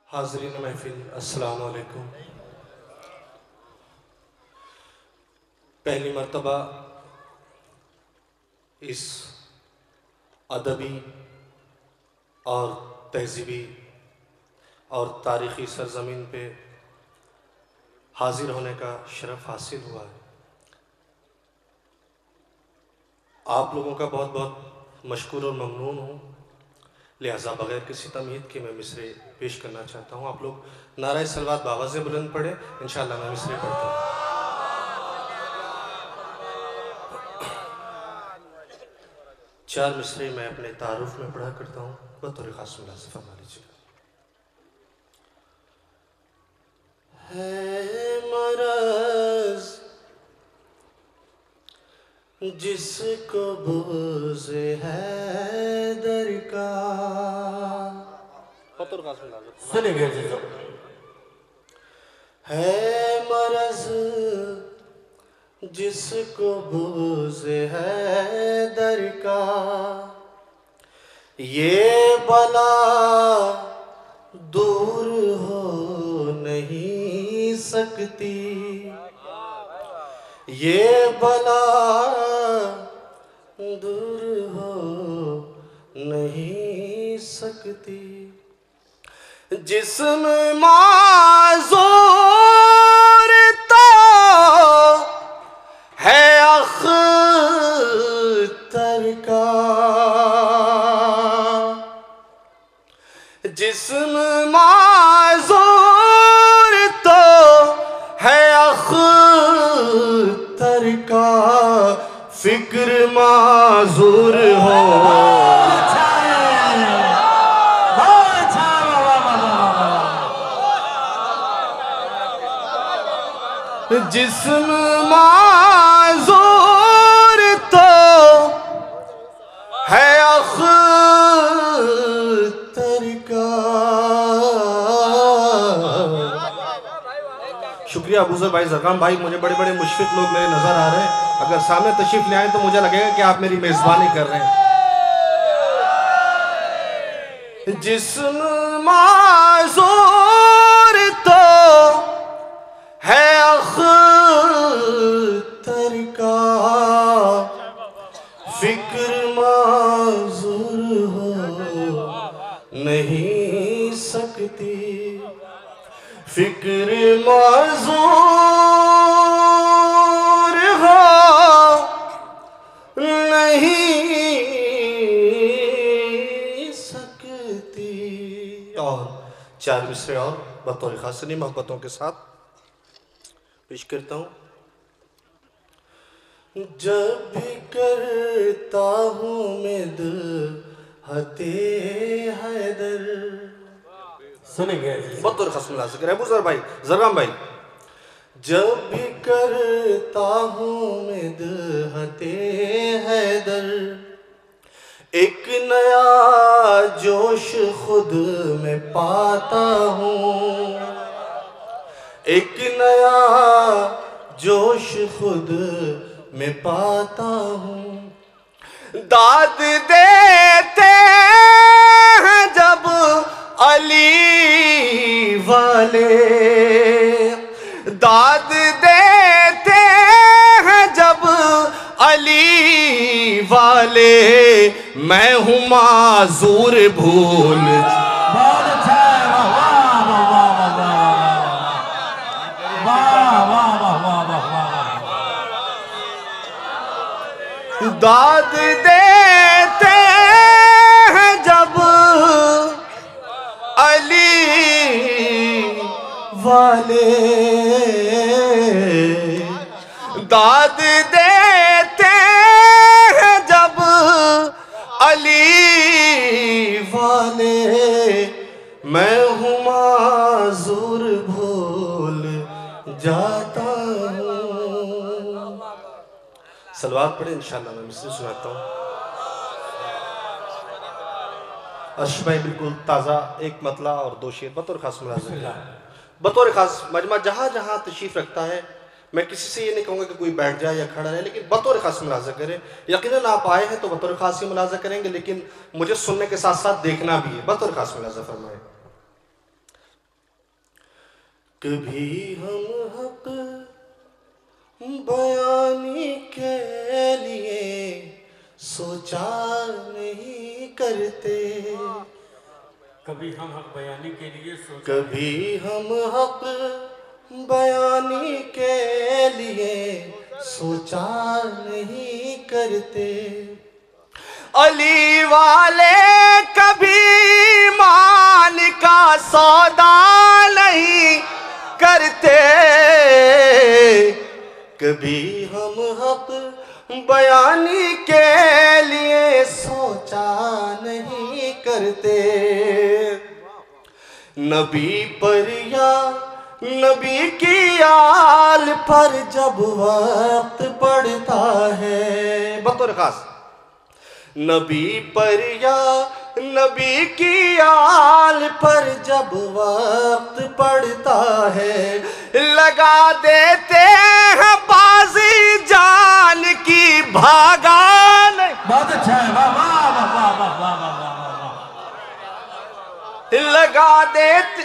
हाज़रीन महफिल अस्सलाम वालेकुम। पहली मर्तबा इस अदबी और तहज़ीबी और तारीख़ी सरज़मीन पे हाज़िर होने का शरफ़ हासिल हुआ है। आप लोगों का बहुत बहुत मशकूर और ममनून हूँ। लिहाजा बग़ैर किसी तमहीद के मैं मिसरे पेश करना चाहता हूँ। आप लोग नाराए सलवात बावाज़े बुलंद पढ़े, इंशाअल्लाह मैं मिसरे पढ़ता हूँ। चार मिसरे मैं अपने तारुफ में पढ़ा करता हूँ, बतौर ख़ास मुलाज़ा फरमा लीजिएगा। है मरज़ जिसको बुग़्ज़ हैदर का, बतौर ख़ास मुलाज़ा सुनिए। है मरज़ जिसको बुग़्ज़ हैदर का, ये बला दूर हो नहीं सकती, ये बला दूर हो नहीं सकती। जिस्म माज़ूर तो है अख्तर का, जिस्म माज़ूर तो है अख्तर का, फिक्र माज़ूर हो जिस्म माज़ूर तो है अख्तर का। शुक्रिया अबूज़र भाई, ज़रगाम भाई, मुझे बड़े बड़े मुशफ़िक़ लोग मेरे नज़र आ रहे हैं। अगर सामने तशरीफ़ ले आए तो मुझे लगेगा कि आप मेरी मेज़बानी कर रहे हैं। जिस्म माज़ूर तो है अख्तर का, फिक्र माज़ूर हो नहीं सकती, फिक्र माज़ूर हो नहीं सकती। और चार मिसरे और बतौर ख़ास मोहब्बतों के साथ पेश करता हूँ। जब भी करता हूँ मिदहते हैदर, सुनेंगे बतौर ख़ास मुलाज़ा कर अबूज़र भाई, ज़रगाम भाई। जब भी करता हूँ मिदहते हैदर, एक नया जोश खुद में पाता हूँ, एक नया जोश खुद में पाता हूँ। दाद देते हैं जब अली वाले, दाद देते हैं जब अली वाले, मैं हूँ माज़ूर भूल। बहुत अच्छा है, वाह वाह वाह वाह वाह वाह वाह। दाद देते हैं जब अली वाले, दाद देते हैं जब अली वाले, मैं हूँ माज़ूर भूल जाता हूँ। सलवात पढ़े, इंशाअल्लाह मैं मिसरे सुनाता हूँ। अर्श भाई बिल्कुल ताज़ा एक मतला और दो शेर बतौर ख़ास मुलाज़ा, बतौर ख़ास मजमा जहाँ जहाँ तशरीफ़ रखता है। मैं किसी से ये नहीं कहूँगा कि कोई बैठ जाए या खड़ा रहे, लेकिन बतौर ख़ास मुलाज़ा करें। यकीनन आप आए हैं तो बतौर ख़ास ही मुलाज़ा करेंगे, लेकिन मुझे सुनने के साथ साथ देखना भी है। बतौर ख़ास मुलाज़ा फरमाए। कभी हम हक बयानी के लिए सोचा नहीं करते, कभी हम हक बयानी के लिए कभी हम हक बयानी के लिए सोचा नहीं करते। अली वाले कभी मान का सौदा नहीं करते, कभी हम हक बयानी के लिए सोचा नहीं करते। नबी पर या नबी की आल पर जब वक्त पड़ता है, बतौर खास नबी पर या नबी की आल पर जब वक्त पड़ता है, लगा देते हैं बाजी जान की भागा नहीं। बहुत अच्छा है, वाह वाह वाह वाह वाह वाह वाह वाह। लगा देते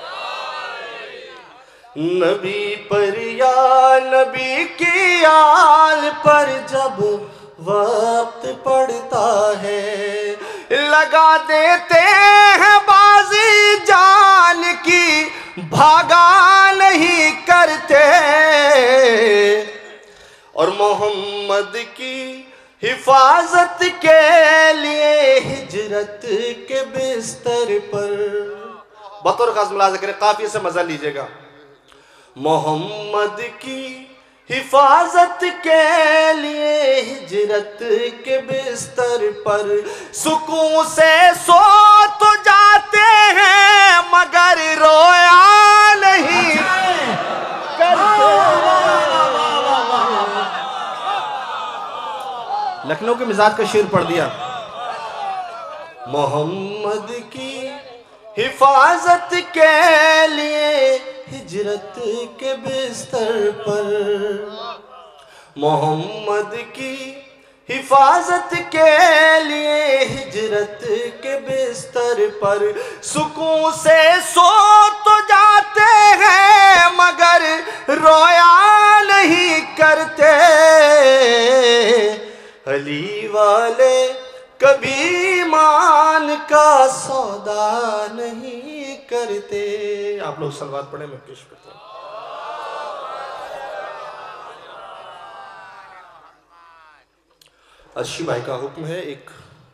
नबी पर या नबी की आल पर जब वक्त पड़ता है, लगा देते हैं बाजी जान की भागा नहीं करते। और मोहम्मद की हिफाजत के लिए हिजरत के बिस्तर पर, बतौर खास मुलाज़ा करें, काफिये से मजा लीजिएगा। मोहम्मद की हिफाजत के लिए हिजरत के बिस्तर पर सुकून से सो तो जाते हैं मगर रोया नहीं करते। लखनऊ के मिजाज का शेर पढ़ दिया। मोहम्मद की हिफाजत के लिए हिजरत के बिस्तर पर, मोहम्मद की हिफाजत के लिए हिजरत के बिस्तर पर सुकून से सो तो जाते हैं मगर रोया नहीं करते। अली वाले कभी मान का सौदा नहीं करते। आप लोग सलवात पढ़े, मैं पेश करता हूँ। अर्शी भाई का हुक्म है, एक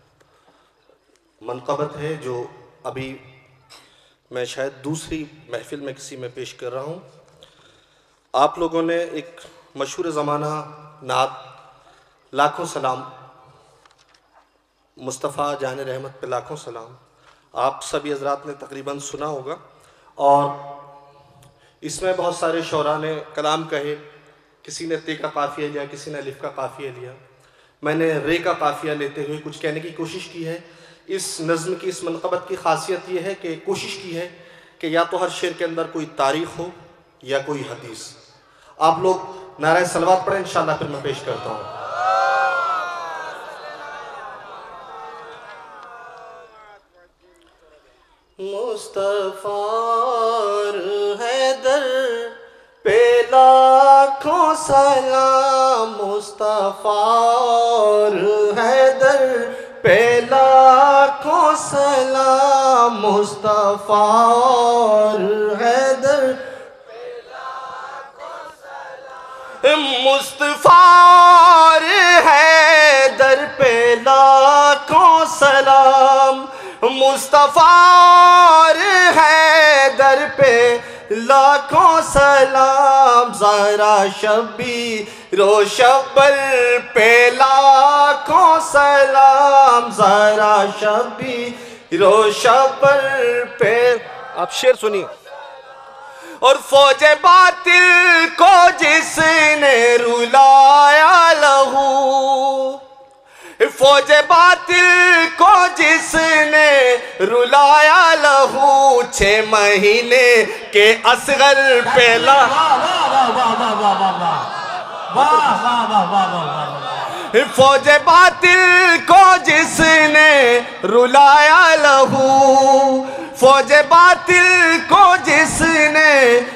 मनक़बत है जो अभी मैं शायद दूसरी महफिल में किसी में पेश कर रहा हूँ। आप लोगों ने एक मशहूर ज़माना नात लाखों सलाम, मुस्तफ़ा जान रहमत पे लाखों सलाम, आप सभी हज़रात ने तकरीबन सुना होगा। और इसमें बहुत सारे शौरा ने कलाम कहे, किसी ने ते का काफ़िया लिया, किसी ने अलिफ का काफ़िया लिया। मैंने रे का काफ़िया लेते हुए कुछ कहने की कोशिश की है। इस नज़्म की, इस मनक़बत की ख़ासियत ये है कि कोशिश की है कि या तो हर शेर के अंदर कोई तारीख़ हो या कोई हदीस। आप लोग नारे सलवात पढ़ें, इंशाअल्लाह फिर मैं पेश करता हूँ। मुस्तफ़ा हैदर पे लाखों सलाम, मुस्तफ़ा हैदर पे लाखों सलाम, मुस्तफ़ा हैदर पे लाखों सलाम, मुस्तफ़ा हैदर पे लाखों सलाम, मुस्तफ़ा हैदर पे लाखों सलाम। ज़रा शब्बीरो शब्बर पे लाखों सलाम, ज़रा शब्बीरो शब्बर पे। आप शेर सुनिए। और फौजे बातिल को जिसने रुलाया लहू, फौजे बातिल को जिसने रुलाया लहू, 6 महीने के असगर पहला। फौजे बातिल को जिसने रुलाया लहू, फौजे बातिल को जिसने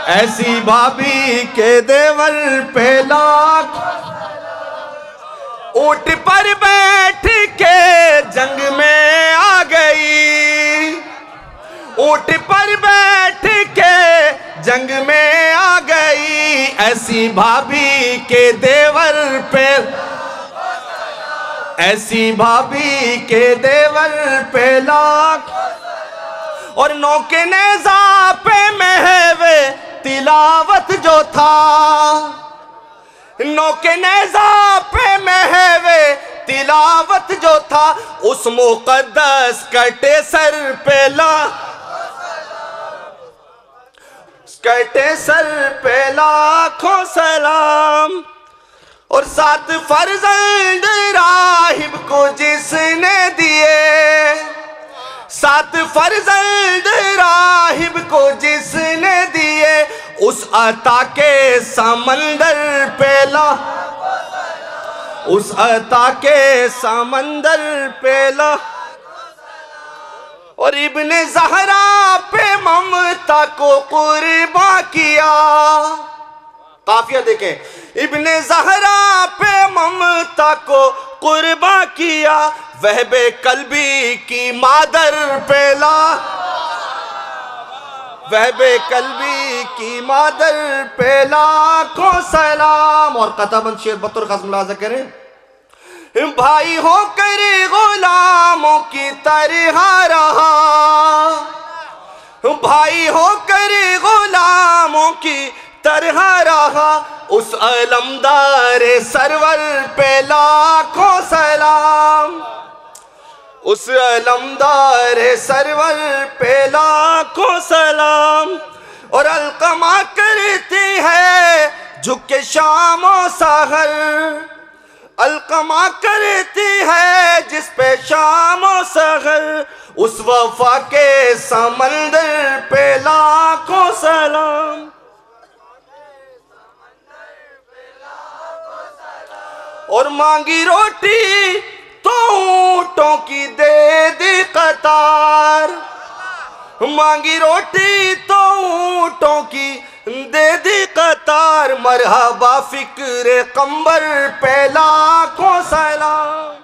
ऐसी भाभी के देवर पे लाख, ऊंट पर बैठ के जंग में आ गई, ऊंट पर बैठ के जंग में आ गई। ऐसी भाभी के देवर पे, ऐसी भाभी के देवर पे लाख। और नौके नेज़ा पे महवे तिलावत जो था, नौके नेज़ा पे महवे तिलावत जो था, उस मुक़द्दस कटे सर पे ला, कटे सर पे लाखों सलाम। और 7 फर्जंद राहिब को जिसने दिए, 7 फर्जंद राहिब को जिसने दिए, उस अता के समंदर पे ला, उस अता के समंदर पे ला। और इब्ने ज़हरा पे ममता को कुर्बा किया, काफिया देखें, इब्ने ज़हरा पे ममता को कुर्बा किया, वहबे कल्बी की मादर पे ला, वहबे कल्बी की मादर पे लाखों सलाम। और कताबंद शेर बतौर खास मुलाजा करें, भाई होकर गुलामों की तरह रहा, भाई होकर गुलामों की तरह रहा, उस अलमदार सरवर पे लाखों सलाम, उस अलमदार सरवर पे लाखों सलाम। और अलकमा करती है झुक के शामो सहर, अलकमा करती है जिस पे शामो सहर, उस वफा के समंदर पे लाखों सलाम। और मांगी रोटी तो ऊंटों की दे दी कतार, मांगी रोटी तो ऊंटों की दे दी कतार। मरहबा फिक्र कंबर पे लाखों सलाम।